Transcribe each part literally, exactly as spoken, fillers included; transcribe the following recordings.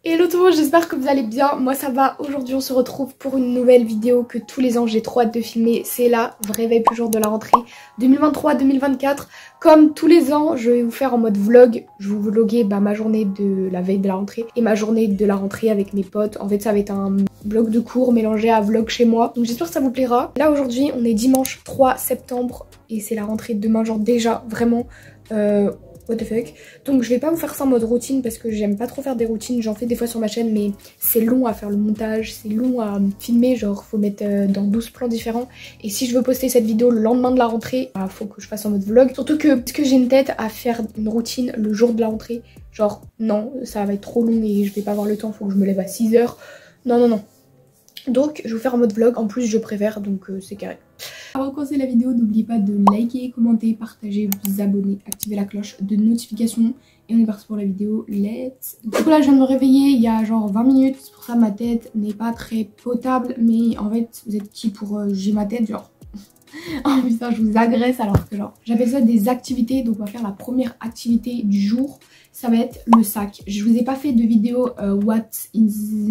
Hello tout le monde, j'espère que vous allez bien, moi ça va. Aujourd'hui on se retrouve pour une nouvelle vidéo que tous les ans j'ai trop hâte de filmer. C'est la vraie veille plus jour de la rentrée deux mille vingt-trois deux mille vingt-quatre. Comme tous les ans je vais vous faire en mode vlog. Je vais vous vlogger bah, ma journée de la veille de la rentrée et ma journée de la rentrée avec mes potes. En fait ça va être un vlog de cours mélangé à vlog chez moi. Donc j'espère que ça vous plaira. Là aujourd'hui on est dimanche trois septembre et c'est la rentrée demain, genre déjà vraiment... Euh, what the fuck. Donc je vais pas vous faire ça en mode routine parce que j'aime pas trop faire des routines, j'en fais des fois sur ma chaîne mais c'est long à faire le montage, c'est long à filmer, genre faut mettre euh, dans douze plans différents et si je veux poster cette vidéo le lendemain de la rentrée, bah, faut que je fasse en mode vlog. Surtout que parce que j'ai une tête à faire une routine le jour de la rentrée, genre non ça va être trop long et je vais pas avoir le temps, faut que je me lève à six heures, non non non. Donc je vais vous faire en mode vlog, en plus je préfère donc euh, c'est carré. Avant de commencer la vidéo, n'oubliez pas de liker, commenter, partager, vous abonner, activer la cloche de notification. Et on est parti pour la vidéo, let's... Du coup là je viens de me réveiller il y a genre vingt minutes, c'est pour ça ma tête n'est pas très potable. Mais en fait vous êtes qui pour euh, juger ma tête, genre... Oh putain je vous agresse alors que genre... J'appelle ça des activités, donc on va faire la première activité du jour. Ça va être le sac. Je vous ai pas fait de vidéo euh, What's in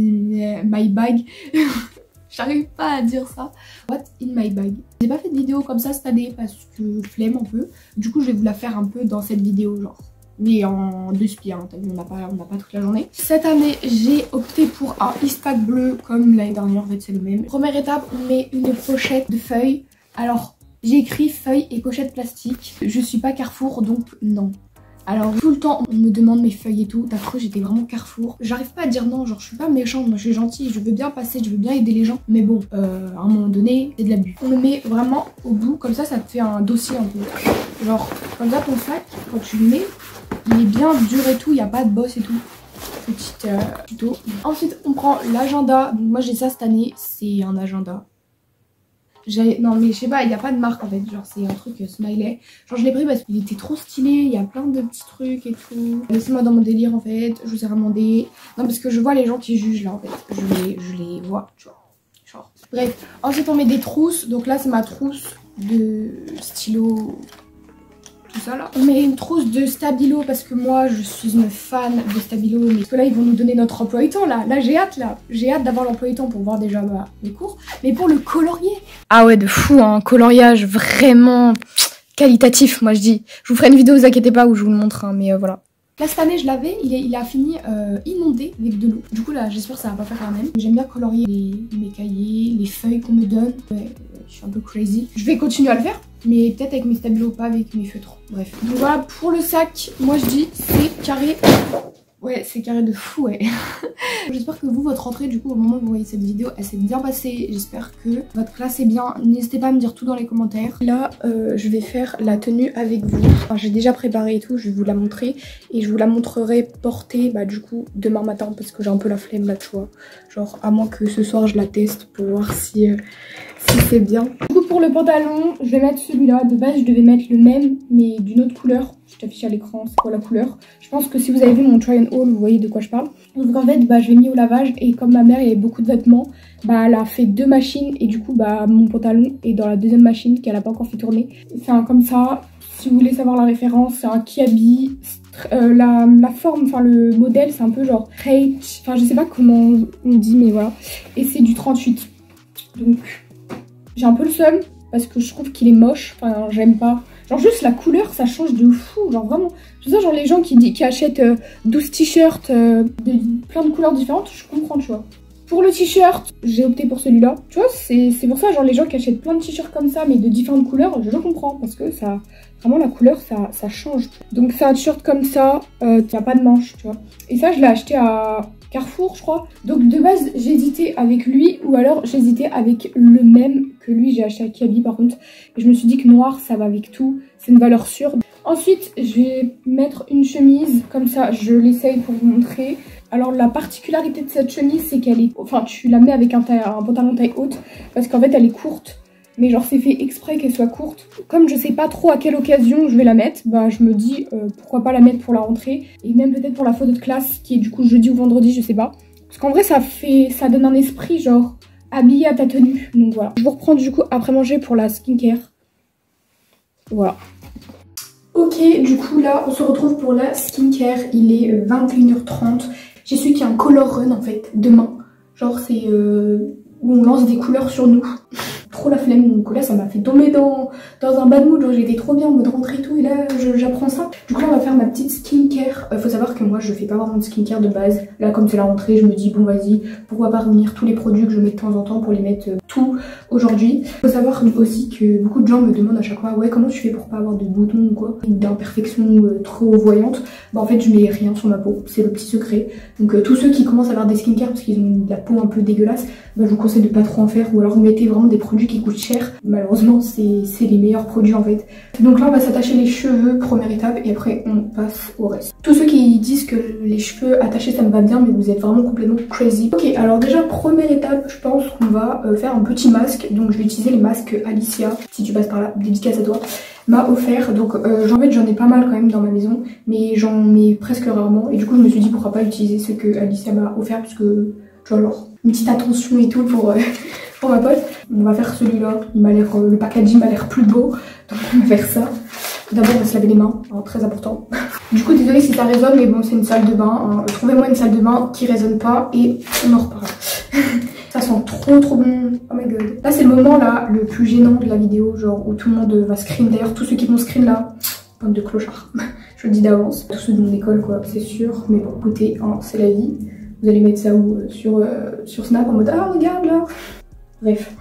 my bag. J'arrive pas à dire ça. What in my bag. J'ai pas fait de vidéo comme ça cette année parce que flemme un peu. Du coup je vais vous la faire un peu dans cette vidéo genre. Mais en deux spies, hein, on n'a pas, on n'a pas toute la journée. Cette année j'ai opté pour un Eastpak bleu comme l'année dernière, en fait c'est le même. Première étape, on met une pochette de feuilles. Alors j'ai écrit feuilles et pochettes plastique. Je suis pas Carrefour donc non. Alors tout le temps on me demande mes feuilles et tout, t'as cru j'étais vraiment Carrefour. J'arrive pas à dire non, genre je suis pas méchante, moi je suis gentille, je veux bien passer, je veux bien aider les gens. Mais bon, euh, à un moment donné, c'est de l'abus. On le met vraiment au bout, comme ça ça te fait un dossier un peu. Genre comme ça ton sac, quand tu le mets, il est bien dur et tout, il n'y a pas de bosse et tout. Petite euh, tuto. Ensuite on prend l'agenda, donc moi j'ai ça cette année, c'est un agenda. Non mais je sais pas, il n'y a pas de marque en fait, genre c'est un truc euh, smiley. Genre je l'ai pris parce qu'il était trop stylé, il y a plein de petits trucs et tout. Laissez-moi dans mon délire en fait, je vous ai demandé. Non parce que je vois les gens qui jugent là en fait, je les, je les vois, tu vois. Genre. Bref, ensuite on met des trousses, donc là c'est ma trousse de stylo... tout ça là. On met une trousse de stabilo parce que moi je suis une fan de stabilo. Mais parce que là ils vont nous donner notre emploi du temps là. Là j'ai hâte là. J'ai hâte d'avoir l'emploi du temps pour voir déjà bah, mes cours. Mais pour le colorier. Ah ouais de fou hein. Coloriage vraiment qualitatif moi je dis. Je vous ferai une vidéo, vous inquiétez pas où je vous le montre hein, mais euh, voilà. Là cette année je l'avais, il, il a fini euh, inondé avec de l'eau. Du coup là j'espère que ça va pas faire la même. J'aime bien colorier les, mes cahiers, les feuilles qu'on me donne. Ouais, je suis un peu crazy. Je vais continuer à le faire. Mais peut-être avec mes stabilos, pas avec mes feutres. Bref. Donc voilà, pour le sac, moi je dis c'est carré. Ouais, c'est carré de fou, ouais. J'espère que vous, votre rentrée, du coup, au moment où vous voyez cette vidéo, elle s'est bien passée. J'espère que votre classe est bien. N'hésitez pas à me dire tout dans les commentaires. Là, euh, je vais faire la tenue avec vous. Enfin, j'ai déjà préparé et tout, je vais vous la montrer. Et je vous la montrerai portée, bah du coup, demain matin, parce que j'ai un peu la flemme là, tu vois. Genre, à moins que ce soir, je la teste pour voir si... Euh, si c'est bien. Du coup pour le pantalon je vais mettre celui-là. De base je devais mettre le même mais d'une autre couleur. Je t'affiche à l'écran c'est quoi la couleur. Je pense que si vous avez vu mon try and haul vous voyez de quoi je parle. Donc en fait bah je l'ai mis au lavage et comme ma mère il y avait beaucoup de vêtements, bah elle a fait deux machines et du coup bah mon pantalon est dans la deuxième machine qu'elle a pas encore fait tourner. C'est un comme ça. Si vous voulez savoir la référence, c'est un Kiabi. Euh, la, la forme, enfin le modèle c'est un peu genre H, enfin je sais pas comment on dit mais voilà. Et c'est du trente-huit. Donc j'ai un peu le seum parce que je trouve qu'il est moche, enfin j'aime pas. Genre juste la couleur ça change de fou, genre vraiment. C'est ça genre les gens qui, qui achètent euh, douze t-shirts euh, de plein de couleurs différentes, je comprends tu vois. Pour le t-shirt, j'ai opté pour celui-là. Tu vois, c'est pour ça genre les gens qui achètent plein de t-shirts comme ça mais de différentes couleurs, je le comprends parce que ça... Vraiment la couleur ça, ça change. Donc c'est un t-shirt comme ça, euh, qui a pas de manche tu vois. Et ça je l'ai acheté à Carrefour je crois. Donc de base j'hésitais avec lui ou alors j'hésitais avec le même que lui j'ai acheté à Kiabi par contre. Et je me suis dit que noir ça va avec tout, c'est une valeur sûre. Ensuite je vais mettre une chemise comme ça, je l'essaye pour vous montrer. Alors la particularité de cette chemise c'est qu'elle est... Enfin tu la mets avec un, taille, un pantalon taille haute parce qu'en fait elle est courte. Mais genre c'est fait exprès qu'elle soit courte. Comme je sais pas trop à quelle occasion je vais la mettre, bah je me dis euh, pourquoi pas la mettre pour la rentrée. Et même peut-être pour la photo de classe qui est du coup jeudi ou vendredi, je sais pas. Parce qu'en vrai ça fait, ça donne un esprit genre habillé à ta tenue. Donc voilà. Je vous reprends du coup après manger pour la skincare. Voilà. Ok, du coup là on se retrouve pour la skincare. Il est vingt et une heures trente. J'ai su qu'il y a un color run en fait, demain. Genre c'est euh, où on lance des couleurs sur nous. Trop la flemme, donc là ça m'a fait tomber dans, dans un bad mood, genre j'étais trop bien en mode rentrée et tout, et là j'apprends ça. Du coup là on va faire ma petite skincare. Euh, faut savoir que moi je fais pas vraiment de skincare de base. Là comme c'est la rentrée, je me dis bon vas-y, pourquoi pas revenir tous les produits que je mets de temps en temps pour les mettre euh, tout aujourd'hui. Faut savoir aussi que beaucoup de gens me demandent à chaque fois ouais comment tu fais pour pas avoir de boutons ou quoi, d'imperfections euh, trop voyantes. Bah en fait je mets rien sur ma peau, c'est le petit secret. Donc euh, tous ceux qui commencent à avoir des skincare parce qu'ils ont de la peau un peu dégueulasse, bah, je vous conseille de pas trop en faire, ou alors mettez vraiment des produits qui coûtent cher. Malheureusement c'est les meilleurs produits en fait. Donc là on va s'attacher les cheveux, première étape, et après on passe au reste. Tous ceux qui disent que les cheveux attachés ça me va bien, mais vous êtes vraiment complètement crazy. Ok, alors déjà première étape, je pense qu'on va euh, faire un petit masque. Donc je vais utiliser les masques Alicia, si tu passes par là, dédicace à toi, m'a offert. Donc euh, en fait j'en ai pas mal quand même dans ma maison, mais j'en mets presque rarement, et du coup je me suis dit pourquoi pas utiliser ce que Alicia m'a offert, parce que tu vois genre une petite attention et tout pour, euh, pour ma pote. On va faire celui-là, il m'a l'air, euh, le packaging m'a l'air plus beau, donc on va faire ça. D'abord on va se laver les mains, hein, très important. Du coup désolé si ça résonne, mais bon c'est une salle de bain, hein. Trouvez-moi une salle de bain qui résonne pas et on en reparle. Ça sent trop trop bon, oh my god. Là c'est le moment là le plus gênant de la vidéo, genre où tout le monde va screen. D'ailleurs tous ceux qui vont screen là, bande de clochards, je le dis d'avance. Tous ceux de mon école quoi, c'est sûr, mais bon écoutez, hein, c'est la vie. Vous allez mettre ça où, sur, euh, sur Snap en mode ah regarde là. Bref.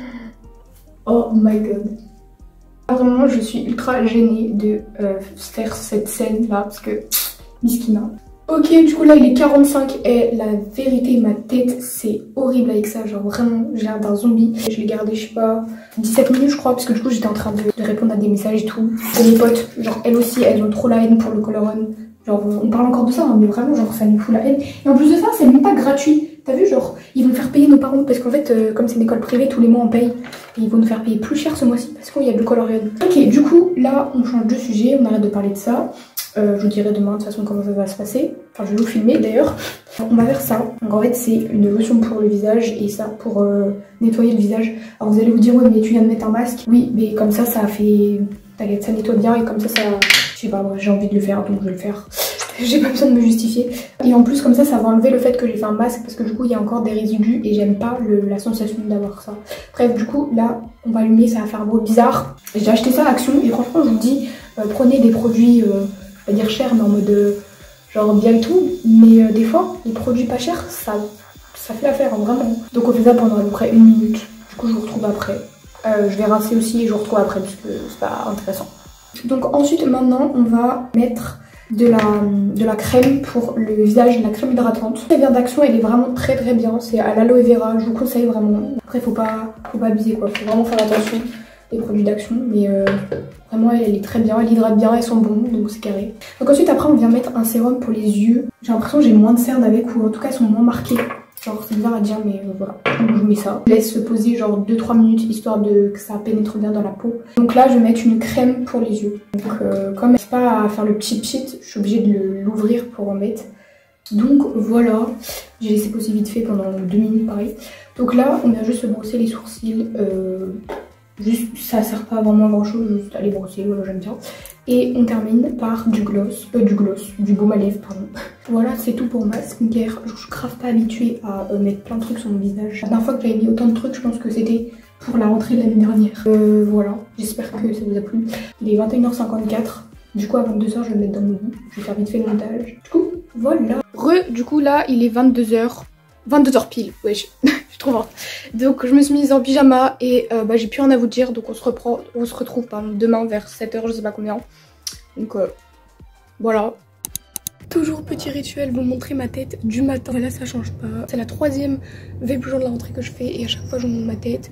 Oh my god. Vraiment je suis ultra gênée de euh, faire cette scène là parce que miskina. Ok, du coup là il est quarante-cinq et la vérité ma tête c'est horrible avec ça, genre vraiment j'ai l'air d'un zombie. Je l'ai gardé je sais pas dix-sept minutes je crois, parce que du coup j'étais en train de, de répondre à des messages et tout. Et mes potes, genre elles aussi elles ont trop la haine pour le color run. Genre on parle encore de ça hein, mais vraiment genre ça nous fout la haine. Et en plus de ça c'est même pas gratuit. T'as vu genre ils vont faire payer nos parents parce qu'en fait euh, comme c'est une école privée tous les mois on paye. Et ils vont nous faire payer plus cher ce mois-ci parce qu'il y a du color run. Ok du coup là on change de sujet, on arrête de parler de ça. Euh, je vous dirai demain de toute façon comment ça va se passer. Enfin je vais vous filmer d'ailleurs. On va faire ça. Donc en fait c'est une lotion pour le visage et ça pour euh, nettoyer le visage. Alors vous allez vous dire ouais mais tu viens de mettre un masque. Oui mais comme ça ça fait... T'inquiète ça nettoie bien et comme ça ça... Je sais pas moi j'ai envie de le faire donc je vais le faire. J'ai pas besoin de me justifier. Et en plus comme ça ça va enlever le fait que j'ai fait un masque parce que du coup il y a encore des résidus et j'aime pas le, la sensation d'avoir ça. Bref du coup là on va allumer, ça va faire un bruit bizarre. J'ai acheté ça à Action et franchement je vous dis euh, prenez des produits... Euh, je vais pas dire cher mais en mode euh, genre bien et tout, mais euh, des fois les produits pas chers ça, ça fait l'affaire hein, vraiment. Donc on fait ça pendant à peu près une minute, du coup je vous retrouve après. Euh, je vais rincer aussi et je vous retrouve après parce que c'est pas intéressant. Donc ensuite maintenant on va mettre de la, de la crème pour le visage, la crème hydratante. La vient d'Action elle est vraiment très très bien, c'est à l'aloe vera, je vous conseille vraiment. Après faut pas, faut pas abuser quoi, faut vraiment faire attention les produits d'Action, mais euh, vraiment elle est très bien, elle hydrate bien, elles sont bons donc c'est carré. Donc ensuite après on vient mettre un sérum pour les yeux. J'ai l'impression que j'ai moins de cernes avec, ou en tout cas elles sont moins marquées. Genre c'est bizarre à dire mais euh, voilà, donc je mets ça. Je laisse se poser genre deux trois minutes histoire de que ça pénètre bien dans la peau. Donc là je vais mettre une crème pour les yeux. Donc euh, comme je sais pas à faire le petit pchit, je suis obligée de l'ouvrir pour en mettre. Donc voilà, j'ai laissé poser vite fait pendant deux minutes pareil. Donc là on vient juste se brosser les sourcils. Euh, Juste, ça sert pas vraiment à grand chose, juste à les brosser, voilà, j'aime bien. Et on termine par du gloss, euh, du gloss, du baume à lèvres, pardon. Voilà, c'est tout pour ma skincare. Je suis grave pas habituée à euh, mettre plein de trucs sur mon visage. La dernière fois que j'avais mis autant de trucs, je pense que c'était pour la rentrée de l'année dernière. Euh, voilà, j'espère que ça vous a plu. Il est vingt et une heures cinquante-quatre. Du coup, à vingt-deux heures, je vais me mettre dans mon lit. Je vais faire vite fait le montage. Du coup, voilà. Re, du coup, là, il est vingt-deux heures. vingt-deux heures pile, wesh. Trop forte. Donc je me suis mise en pyjama et euh, bah, j'ai plus rien à vous dire, donc on se reprend, on se retrouve pardon, demain vers sept heures, je sais pas combien. Donc euh, voilà. Toujours petit rituel, vous montrer ma tête du matin. Et là ça change pas. C'est la troisième veille plus jour de la rentrée que je fais et à chaque fois je montre ma tête.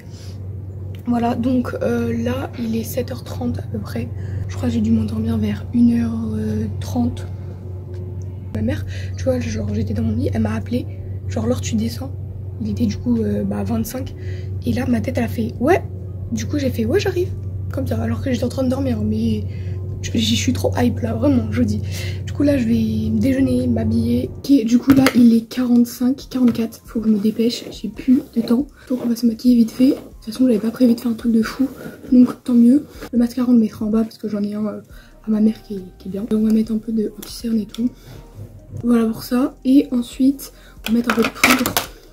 Voilà, donc euh, là il est sept heures trente à peu près. Je crois que j'ai dû m'endormir vers une heure trente. Ma mère, tu vois, genre j'étais dans mon lit, elle m'a appelé, genre Laure tu descends. Il était du coup euh, bah, vingt-cinq. Et là ma tête elle a fait ouais. Du coup j'ai fait ouais j'arrive. Comme ça alors que j'étais en train de dormir. Mais je, je suis trop hype là vraiment je vous dis. Du coup là je vais déjeuner, m'habiller. Okay, du coup là il est quarante-cinq, quarante-quatre. Faut que je me dépêche. J'ai plus de temps. Donc on va se maquiller vite fait. De toute façon j'avais pas prévu de faire un truc de fou. Donc tant mieux. Le mascara on le mettra en bas parce que j'en ai un euh, à ma mère qui est, qui est bien. Donc on va mettre un peu de anti-cerne et tout. Voilà pour ça. Et ensuite, on va mettre un peu de poudre.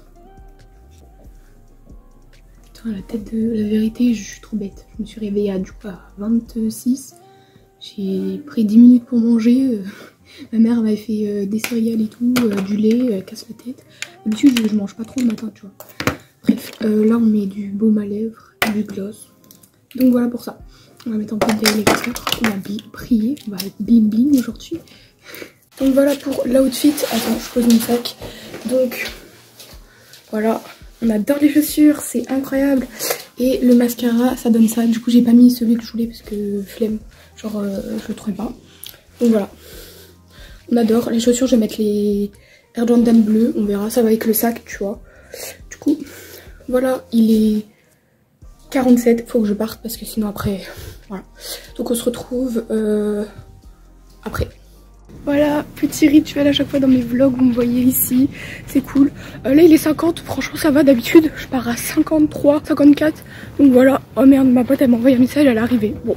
Putain, la tête de la vérité, je suis trop bête. Je me suis réveillée à, du coup, à vingt-six. J'ai pris dix minutes pour manger. Ma mère m'avait fait euh, des céréales et tout, euh, du lait, elle casse la tête. D'habitude, je, je mange pas trop le matin, tu vois. Bref, euh, là on met du baume à lèvres, du gloss. Donc voilà pour ça. On va mettre un peu de lecteur, on va briller, on va être bling bling aujourd'hui. Donc voilà pour l'outfit. Attends, je pose mon sac. Donc voilà, on adore les chaussures, c'est incroyable. Et le mascara, ça donne ça. Du coup, j'ai pas mis celui que je voulais parce que flemme, genre euh, je le trouvais pas. Donc voilà. On adore. Les chaussures, je vais mettre les Air Jordan bleus. On verra, ça va avec le sac, tu vois. Du coup, voilà, il est quarante-sept. Faut que je parte parce que sinon après, voilà. Donc on se retrouve euh, après. Voilà, petit rituel à chaque fois dans mes vlogs, vous me voyez ici, c'est cool. Euh, là il est cinquante, franchement ça va, d'habitude je pars à cinquante-trois, cinquante-quatre. Donc voilà, oh merde, ma pote elle m'a envoyé un message, elle est arrivée. Bon,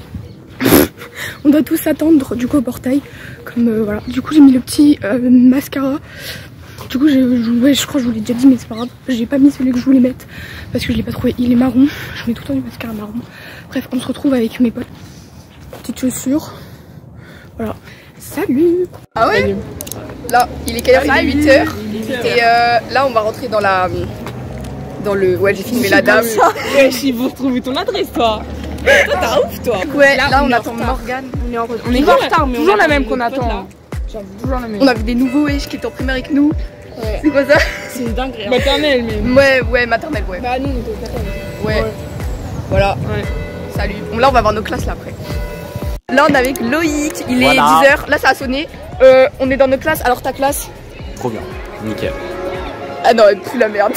on doit tous attendre du coup au portail. Comme euh, voilà, du coup j'ai mis le petit euh, mascara. Du coup, je, je, ouais, je crois que je vous l'ai déjà dit, mais c'est pas grave. J'ai pas mis celui que je voulais mettre parce que je l'ai pas trouvé. Il est marron. Je mets tout le temps du mascara marron. Bref, on se retrouve avec mes potes. Petites chaussures. Voilà. Salut. Ah ouais. Salut. Là, il est quelle heure? Il est huit heures. Et euh, là, on va rentrer dans la... Dans le... Ouais, j'ai filmé la dame. Ouais, si vous retrouvez ton adresse, toi. Toi, t'as ouf, toi. Ouais, là, là on, on attend Morgane. On est en, on est en retard, mais on toujours la même qu'on attend. Toujours la même. On a vu des nouveaux wesh qui étaient en primaire avec nous. Ouais. C'est quoi ça? C'est une dinguerie. Maternelle, mais. Ouais, ouais, maternelle, ouais. Bah, nous, on était au maternelle. Ouais. ouais. Voilà. Ouais. Salut. Bon, là, on va voir nos classes là après. Là, on est avec Loïc. Il voilà. est dix heures. Là, ça a sonné. Euh, on est dans nos classes. Alors, ta classe? Trop bien. Nickel. Ah non, elle pue la merde.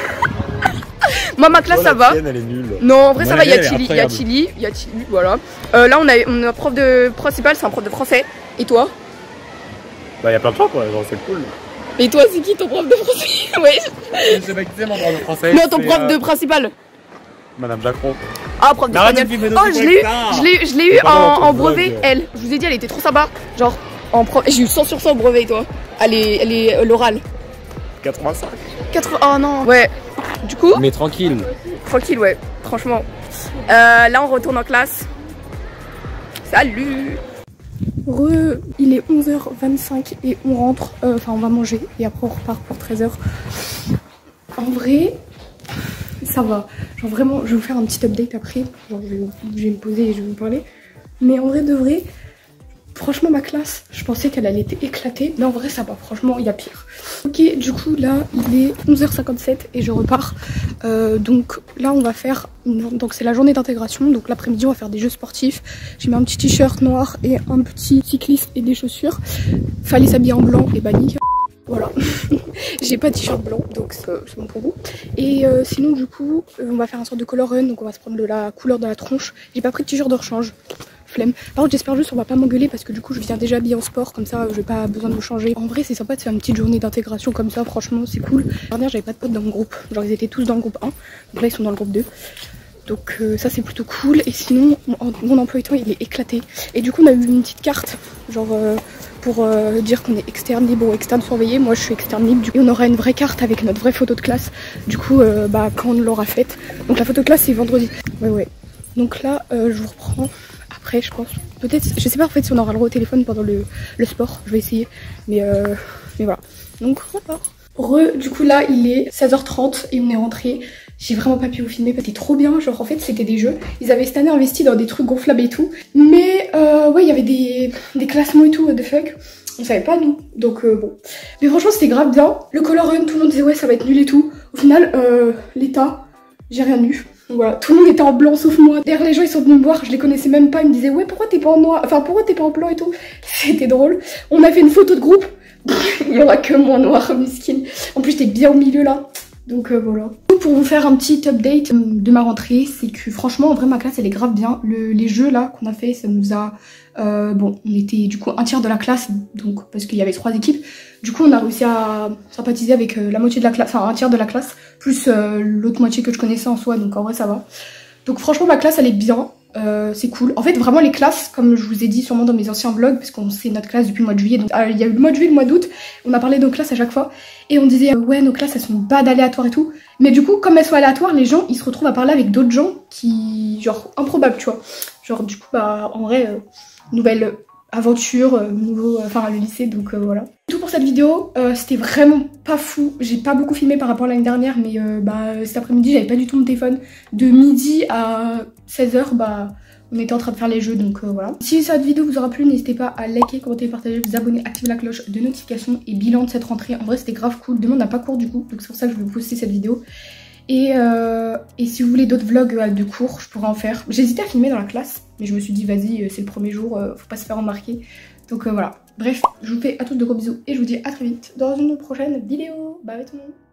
Moi, ma classe, oh, ça va. Tienne, elle est nulle. Non, en vrai, moi, ça va. Il y a Chili. Il y a Chili. Il y a Chili. Voilà. Euh, là, on a, on a un prof de principal. C'est un prof de français. Et toi? Bah, il y a plein de gens, quoi. Genre, c'est cool. Et toi, c'est qui ton prof de français? Ouais. Je sais pas qui c'est mon prof de français. Non, ton prof euh... de principal. Madame Jacron. Ah, prof de espagnol. Oh, je l'ai eu, je l'ai, je l'ai eu en, en brevet. Vlog. Elle, je vous ai dit, elle était trop sympa. Genre, en prof, j'ai eu cent sur cent au brevet, toi. Elle est, elle est euh, l'oral. quatre-vingt-cinq. quatre... Oh non. Ouais. Du coup. Mais tranquille. Tranquille, ouais. Franchement. Euh, là, on retourne en classe. Salut. Re, il est onze heures vingt-cinq et on rentre, euh, enfin on va manger et après on repart pour treize heures. En vrai, ça va. Genre vraiment, je vais vous faire un petit update après. Genre je vais, je vais me poser et je vais vous parler. Mais en vrai de vrai, franchement ma classe, je pensais qu'elle allait être éclatée. Mais en vrai ça va, franchement il y a pire. Ok, du coup là il est onze heures cinquante-sept et je repars. Euh, donc là on va faire, donc c'est la journée d'intégration. Donc l'après-midi on va faire des jeux sportifs. J'ai mis un petit t-shirt noir et un petit cycliste et des chaussures. Fallait s'habiller en blanc et bah nickel. Voilà. J'ai pas de t-shirt blanc donc c'est bon pour vous. Et euh, sinon du coup euh, on va faire un sort de color run. Donc on va se prendre de la couleur de la tronche. J'ai pas pris de t-shirt de rechange. Flemme. Par contre j'espère juste on va pas m'engueuler parce que du coup je viens déjà habillée en sport, comme ça j'ai pas besoin de me changer. En vrai c'est sympa de faire une petite journée d'intégration comme ça, franchement c'est cool. La dernière j'avais pas de potes dans mon groupe, genre ils étaient tous dans le groupe un, donc là ils sont dans le groupe deux. Donc euh, ça c'est plutôt cool. Et sinon mon, mon emploi du temps il est éclaté. Et du coup on a eu une petite carte genre euh, pour euh, dire qu'on est externe libre ou externe surveillé. Moi je suis externe libre, du coup, et on aura une vraie carte avec notre vraie photo de classe. Du coup euh, bah quand on l'aura faite. Donc la photo de classe c'est vendredi. Ouais ouais. Donc là euh, je vous reprends après je pense. Peut-être, je sais pas en fait si on aura le droit au téléphone pendant le, le sport. Je vais essayer. Mais euh, mais voilà. Donc voilà. Re, du coup là il est seize heures trente et on est rentré. J'ai vraiment pas pu vous filmer parce que c'était trop bien. Genre en fait c'était des jeux. Ils avaient cette année investi dans des trucs gonflables et tout. Mais euh, ouais il y avait des, des classements et tout, what the fuck. On savait pas nous. Donc euh, bon. Mais franchement c'était grave bien. Le color run, tout le monde disait ouais ça va être nul et tout. Au final euh, l'état, j'ai rien eu. Voilà, tout le monde était en blanc sauf moi. D'ailleurs les gens ils sont venus me voir, je les connaissais même pas. Ils me disaient ouais pourquoi t'es pas en noir, enfin pourquoi t'es pas en blanc et tout. C'était drôle. On a fait une photo de groupe. Il y aura que moi en noir, miskin. En plus j'étais bien au milieu là. Donc euh, voilà. Pour vous faire un petit update de ma rentrée, c'est que franchement en vrai ma classe elle est grave bien. Le, les jeux là qu'on a fait ça nous a... Euh, bon on était du coup un tiers de la classe, donc parce qu'il y avait trois équipes. Du coup on a réussi à sympathiser avec euh, la moitié de la classe, enfin un tiers de la classe, plus euh, l'autre moitié que je connaissais en soi, donc en vrai ça va. Donc franchement ma classe elle est bien. Euh, c'est cool. En fait, vraiment les classes, comme je vous ai dit sûrement dans mes anciens vlogs, parce qu'on sait notre classe depuis le mois de juillet, donc euh, il y a eu le mois de juillet, le mois d'août, on a parlé de nos classes à chaque fois, et on disait euh, ouais nos classes elles sont bad aléatoires et tout, mais du coup comme elles sont aléatoires, les gens ils se retrouvent à parler avec d'autres gens qui genre improbables, tu vois. Genre du coup bah en vrai euh, nouvelle aventure, euh, nouveau, enfin euh, le lycée, donc euh, voilà. Tout pour cette vidéo, euh, c'était vraiment pas fou, j'ai pas beaucoup filmé par rapport à l'année dernière, mais euh, bah cet après-midi j'avais pas du tout mon téléphone, de midi à seize heures, bah on était en train de faire les jeux, donc euh, voilà. Si cette vidéo vous aura plu, n'hésitez pas à liker, commenter, partager, vous abonner, activer la cloche de notification et bilan de cette rentrée. En vrai c'était grave cool, demain on n'a pas cours du coup, donc c'est pour ça que je vais vous poster cette vidéo. Et, euh, et si vous voulez d'autres vlogs euh, de cours, je pourrais en faire. J'hésitais à filmer dans la classe, mais je me suis dit vas-y, euh, c'est le premier jour, euh, faut pas se faire remarquer. Donc euh, voilà. Bref, je vous fais à tous de gros bisous et je vous dis à très vite dans une prochaine vidéo. Bye tout le monde.